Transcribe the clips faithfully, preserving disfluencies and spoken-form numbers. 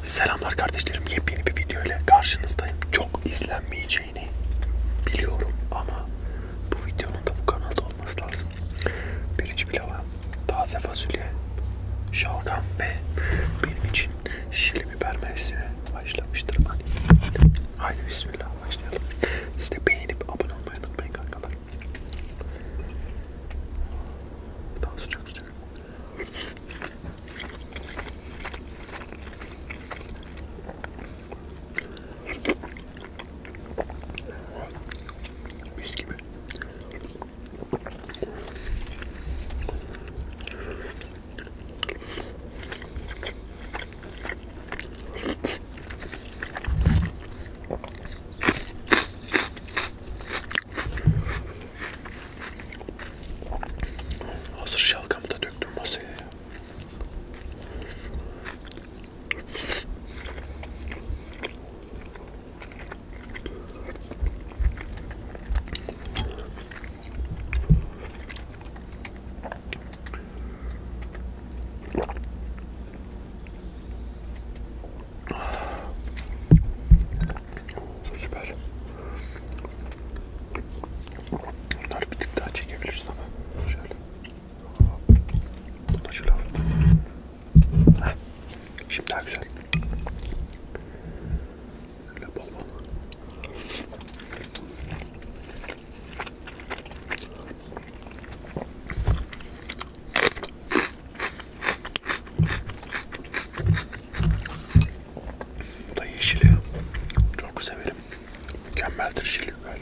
Selamlar kardeşlerim, yepyeni bir video ile karşınızdayım. Çok izlenmeyeceğini biliyorum ama bu videonun da bu kanalda olması lazım. Pirinç pilava, taze fasulye, şalgam ve benim için şili biber mevsimi başlamıştır. Hadi, haydi bismillah başlayalım. Siz de beğenip abone olmayı unutmayın kankalar. Daha sıcak sıcak. Mis gibi. Hazır şalgamı da döktüm masaya ya. Süper. Bunları bir tık daha çekebiliriz ama şöyle. Bunu da şöyle hafiften. Heh. Şimdi daha güzel. Böyle bol bol. Bu da yeşili. Çok severim. Mükemmeldir şili biber.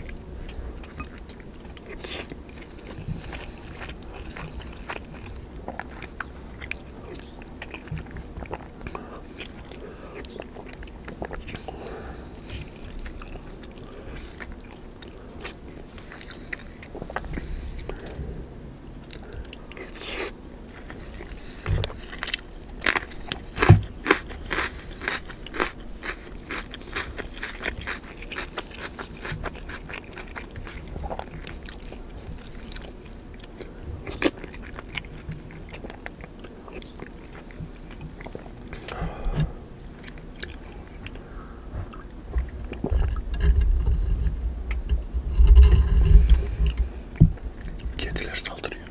Kediler saldırıyor.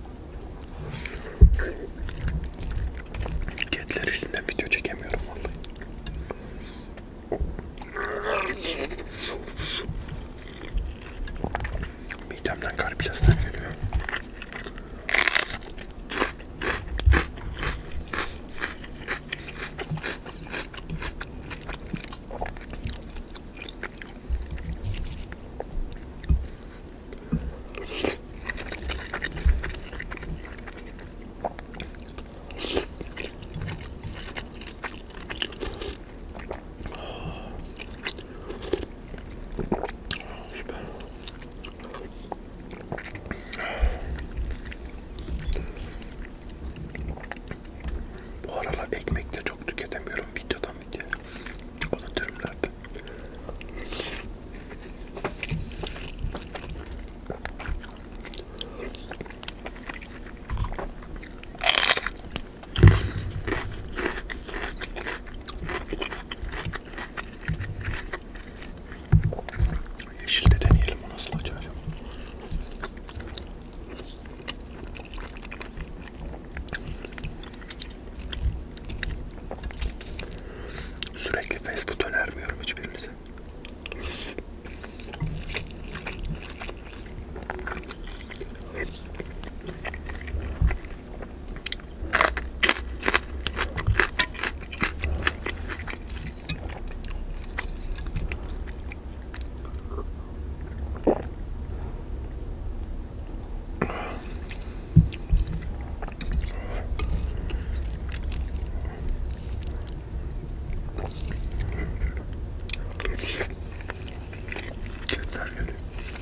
Kediler yüzünden video çekemiyorum vallahi. Midemden garip sesler geliyor. Süper. Bu aralar ekmek de çok tüketemiyorum videodan videoya. Unutuyorum nerede. Yeşil de deneyelim, o nasıl acaba? Sürekli fast food önermiyorum hiçbirinize. Kediler geliyor.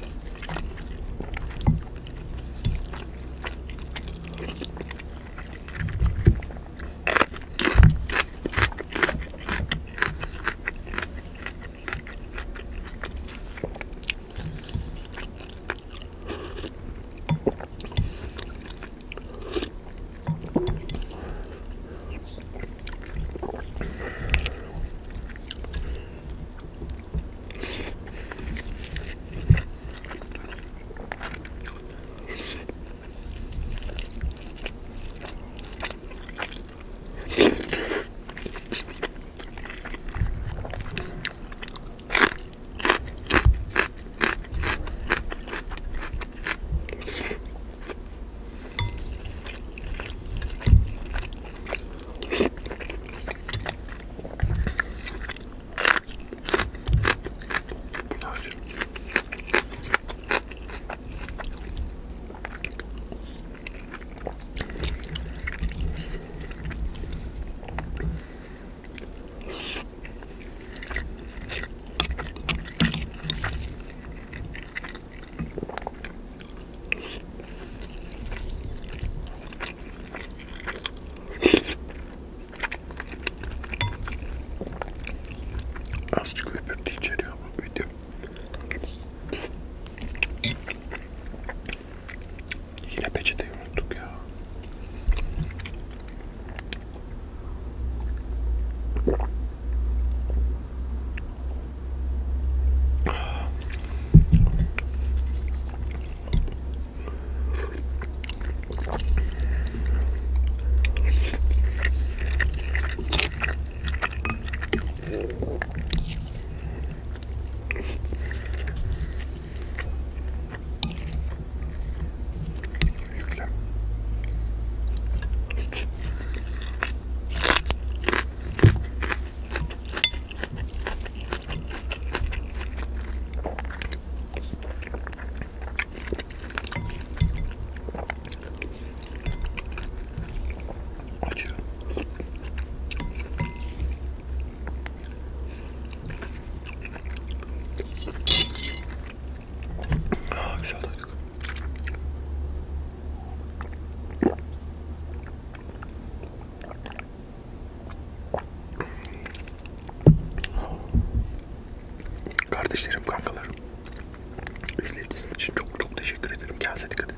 kardeşlerim, kankalarım. İzlediğiniz için çok çok teşekkür ederim. Kendinize dikkat edin.